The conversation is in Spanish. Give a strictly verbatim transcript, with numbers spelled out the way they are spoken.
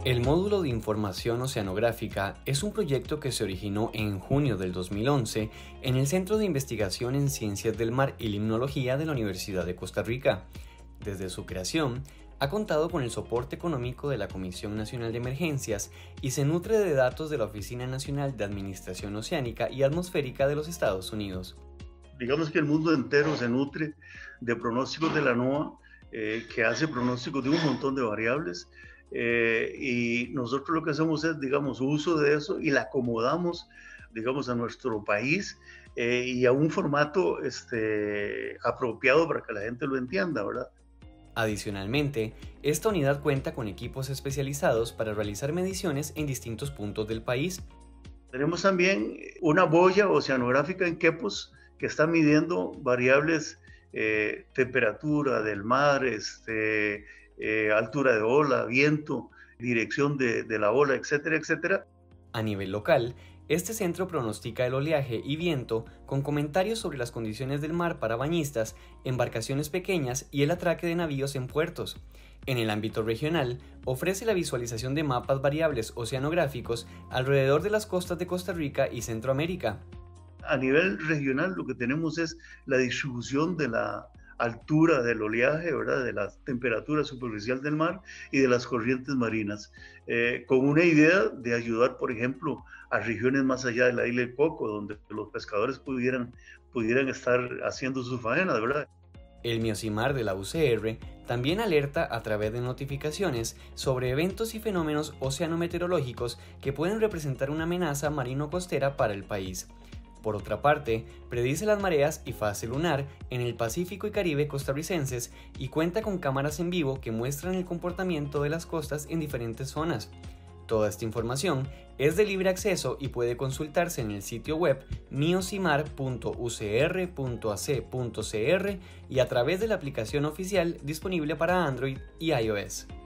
El Módulo de Información Oceanográfica es un proyecto que se originó en junio del dos mil once en el Centro de Investigación en Ciencias del Mar y Limnología de la Universidad de Costa Rica. Desde su creación, ha contado con el soporte económico de la Comisión Nacional de Emergencias y se nutre de datos de la Oficina Nacional de Administración Oceánica y Atmosférica de los Estados Unidos. Digamos que el mundo entero se nutre de pronósticos de la NOAA, eh, que hace pronósticos de un montón de variables. Eh, y nosotros lo que hacemos es, digamos, uso de eso y la acomodamos, digamos, a nuestro país eh, y a un formato este, apropiado para que la gente lo entienda, ¿verdad? Adicionalmente, esta unidad cuenta con equipos especializados para realizar mediciones en distintos puntos del país. Tenemos también una boya oceanográfica en Quepos que está midiendo variables, eh, temperatura del mar, este, Eh, altura de ola, viento, dirección de, de la ola, etcétera, etcétera. A nivel local, este centro pronostica el oleaje y viento con comentarios sobre las condiciones del mar para bañistas, embarcaciones pequeñas y el atraque de navíos en puertos. En el ámbito regional, ofrece la visualización de mapas variables oceanográficos alrededor de las costas de Costa Rica y Centroamérica. A nivel regional, lo que tenemos es la distribución de la altura del oleaje, ¿verdad? De la temperatura superficial del mar y de las corrientes marinas, eh, con una idea de ayudar, por ejemplo, a regiones más allá de la isla del Coco, donde los pescadores pudieran, pudieran estar haciendo sus faenas, ¿verdad? El Miocimar de la U C R también alerta a través de notificaciones sobre eventos y fenómenos oceanometeorológicos que pueden representar una amenaza marino-costera para el país. Por otra parte, predice las mareas y fase lunar en el Pacífico y Caribe costarricenses y cuenta con cámaras en vivo que muestran el comportamiento de las costas en diferentes zonas. Toda esta información es de libre acceso y puede consultarse en el sitio web miocimar punto u c r punto a c punto c r y a través de la aplicación oficial disponible para Android y iOS.